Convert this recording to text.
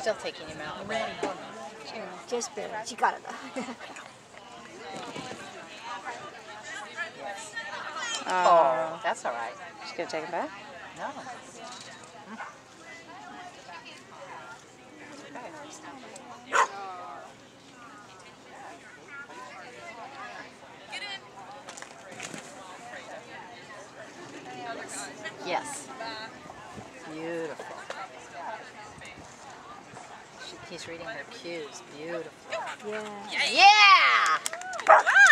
still taking him out. Ready. Just barely. 力だ。 Oh, that's all right. She's gonna take him back? No. Yes. Beautiful. He's reading her cues. Beautiful. Yeah. Yeah!